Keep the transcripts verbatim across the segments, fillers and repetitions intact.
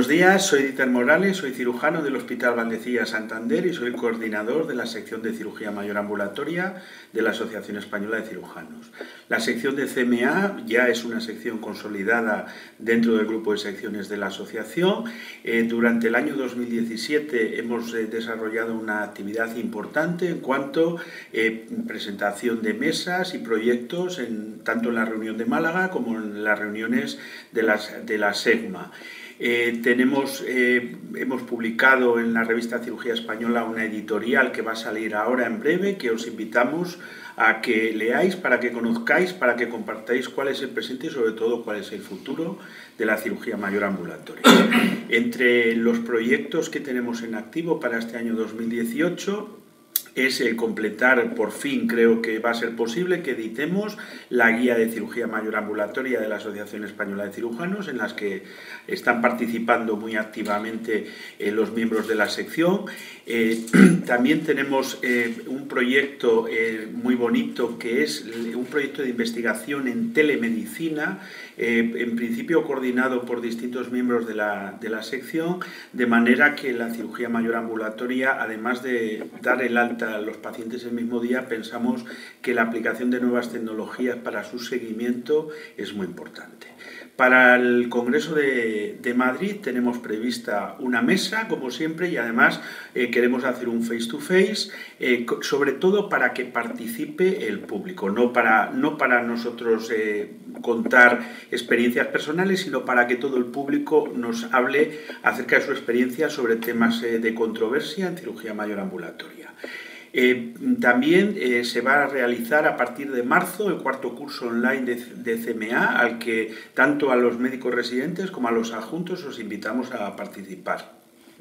días, soy Dieter Morales, soy cirujano del Hospital Valdecilla Santander y soy el coordinador de la sección de cirugía mayor ambulatoria de la Asociación Española de Cirujanos. La sección de C M A ya es una sección consolidada dentro del grupo de secciones de la asociación. Eh, durante el año dos mil diecisiete hemos eh, desarrollado una actividad importante en cuanto a eh, presentación de mesas y proyectos en, tanto en la reunión de Málaga como en las reuniones de, las, de la SEGMA. Eh, tenemos, eh, hemos publicado en la revista Cirugía Española una editorial que va a salir ahora en breve, que os invitamos a que leáis, para que conozcáis, para que compartáis cuál es el presente y sobre todo cuál es el futuro de la cirugía mayor ambulatoria. Entre los proyectos que tenemos en activo para este año dos mil dieciocho es el completar, por fin creo que va a ser posible, que editemos la guía de cirugía mayor ambulatoria de la Asociación Española de Cirujanos, en las que están participando muy activamente eh, los miembros de la sección. Eh, también tenemos eh, un proyecto eh, muy bonito, que es un proyecto de investigación en telemedicina, eh, en principio coordinado por distintos miembros de la, de la sección, de manera que la cirugía mayor ambulatoria, además de dar el alta a los pacientes el mismo día, pensamos que la aplicación de nuevas tecnologías para su seguimiento es muy importante. Para el Congreso de, de Madrid tenemos prevista una mesa, como siempre, y además eh, queremos hacer un face-to-face, eh, sobre todo para que participe el público, no para, no para nosotros eh, contar experiencias personales, sino para que todo el público nos hable acerca de su experiencia sobre temas eh, de controversia en cirugía mayor ambulatoria. Eh, también eh, se va a realizar a partir de marzo el cuarto curso online de, de C M A, al que tanto a los médicos residentes como a los adjuntos os invitamos a participar.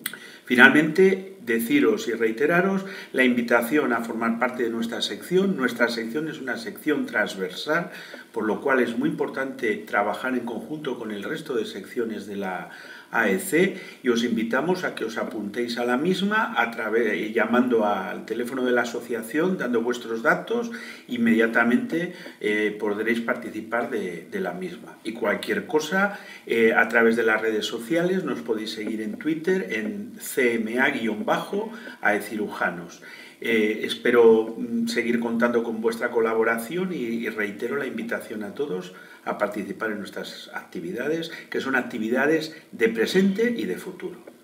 Finalmente, deciros y reiteraros la invitación a formar parte de nuestra sección. Nuestra sección es una sección transversal, por lo cual es muy importante trabajar en conjunto con el resto de secciones de la A E C, y os invitamos a que os apuntéis a la misma a través, llamando al teléfono de la asociación, dando vuestros datos, inmediatamente eh, podréis participar de, de la misma. Y cualquier cosa, eh, a través de las redes sociales, nos podéis seguir en Twitter en C M A guión bajo A E Cirujanos. Eh, espero seguir contando con vuestra colaboración y, y reitero la invitación a todos a participar en nuestras actividades, que son actividades de presente y de futuro.